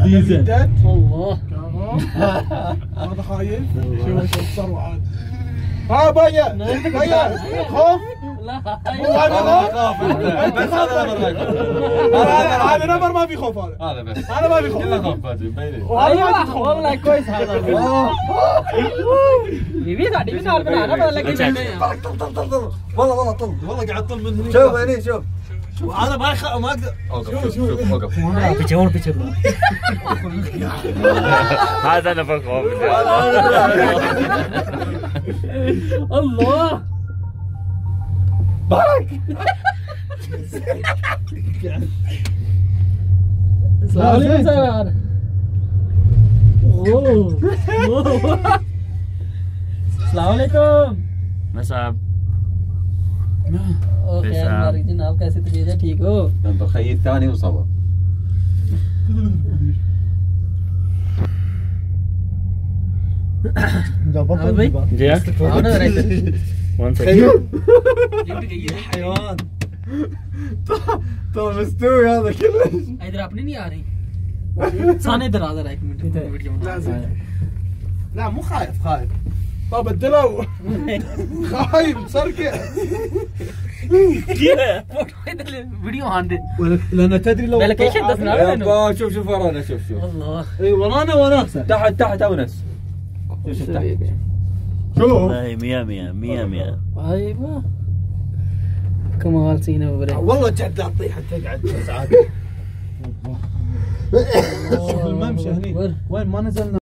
ديزل. الله هذا خايف. شوف صار وعاد. ها بيا بيا خوف. لا مو هذا خوف. بس هذا نمر ما في خوف هذا. هذا بس هذا ما في خوف. كله خوف فادي مبين. ايوه والله كويس هذا بيبي قاعد يبي انا بقول لك طل والله طل والله قاعد طل من هنا. شوف هني شوف. انا ما اقدر. اوقف شوف اوقف. بيجي هذا انا بخوف. الله السلام عليكم سلام. السلام عليكم مساب خير مبارك जनाब कैसे तबीयत है ठीक हो انت الخي الثاني وصبر. جاء وان حيوان. तो مستوي هذا كله. इधर अपनी नहीं आ रही साने इधर आ रहा एक मिनट वीडियो لا مو خايف خايف. طب بدلوا خايف سرقه. वीडियो आन दे لان تدري لو لوكيشن دسنا يابا شوف ورانا شوف الله اي ورانا وناسه تحت اونس. شوف تحت. شوف والله 100 ايوه كمال سينا وبريك والله جد لا تطيح تقعد ساعات. الممشى هني وين ما نزلنا.